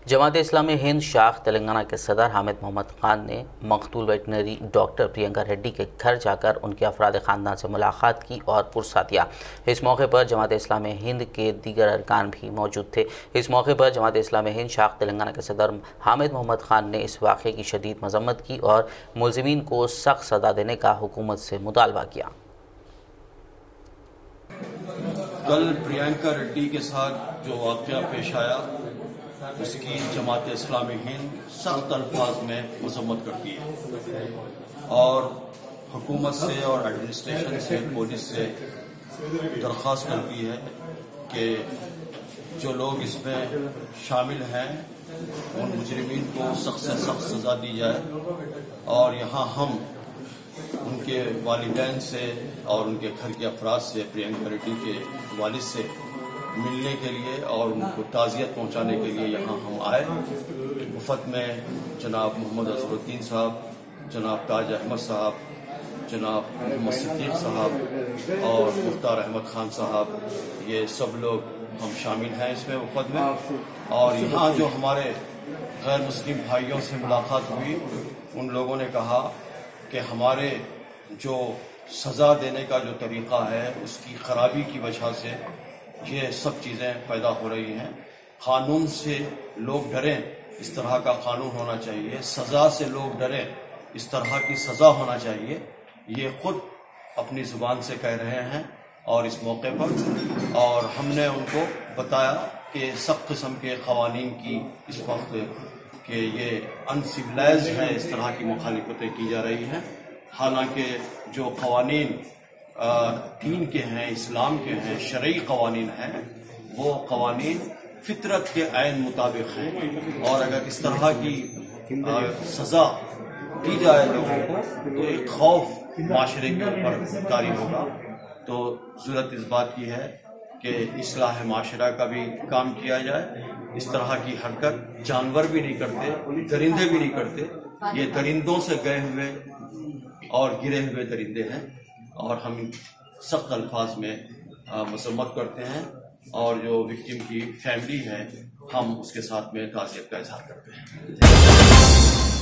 जमात इस्लामी हिंद शाख तेलंगाना के सदर हामिद मोहम्मद खान ने मकतूल वेटनरी डॉक्टर प्रियंका रेड्डी के घर जाकर उनके अफराद ख़ानदान से मुलाकात की और पुरसा दिया। इस मौके पर जमात इस्लामी हिंद के दीगर अरकान भी मौजूद थे। इस मौके पर जमात इस्लामी हिंद शाख तेलंगाना के सदर हामिद मोहम्मद खान ने इस वाक़े की शदीद मजम्मत की और मुलज़िमीन को सख्त सज़ा देने का हुकूमत से मुतालबा किया। कल प्रियंका रेड्डी के साथ जो वाक़या पेश आया उसकी जमात इस्लामी हिंद सख्त अल्फाज में मजम्मत करती है और हुकूमत से और एडमिनिस्ट्रेशन से पुलिस से दरख्वास्त करती है कि जो लोग इसमें शामिल हैं उन मुजरिमीन को सख्त से सख्त सज़ा दी जाए और यहाँ हम उनके वालिदैन से और उनके घर के अफराद से प्रियंका रेड्डी के वालिद से मिलने के लिए और उनको ताज़ियत पहुंचाने के लिए यहाँ हम आए। वफद में जनाब मोहम्मद अजहरुद्दीन साहब, जनाब ताज अहमद साहब, जनाब मोहम्मद सिद्दीक साहब और मुख्तार अहमद खान साहब, ये सब लोग हम शामिल हैं इसमें वफद में। और यहाँ जो हमारे गैर मुस्लिम भाइयों से मुलाकात हुई, उन लोगों ने कहा कि हमारे जो सज़ा देने का जो तरीक़ा है उसकी खराबी की वजह से ये सब चीज़ें पैदा हो रही हैं। कानून से लोग डरें, इस तरह का कानून होना चाहिए। सज़ा से लोग डरें, इस तरह की सज़ा होना चाहिए। ये खुद अपनी ज़ुबान से कह रहे हैं और इस मौके पर और हमने उनको बताया कि सख्त किस्म के क़वानीन की इस वक्त कि ये अनसिविलाइज है, इस तरह की मुखालिफतें की जा रही हैं। हालांकि जो क़वानीन दीन के हैं, इस्लाम के हैं, शरई क़वानीन हैं, वो क़वानीन फितरत के ऐन मुताबिक हैं और अगर इस तरह की सज़ा दी जाए लोगों को तो एक खौफ माशरे के ऊपर तारी होगा। तो ज़रूरत इस बात की है कि इस्लाह माशरा का भी काम किया जाए। इस तरह की हरकत जानवर भी नहीं करते, दरिंदे भी नहीं करते। ये दरिंदों से गए हुए और गिरे हुए दरिंदे हैं और हम सख्त अल्फाज में मजम्मत करते हैं और जो विक्टिम की फैमिली है हम उसके साथ में ताज़ियत का इजहार करते हैं।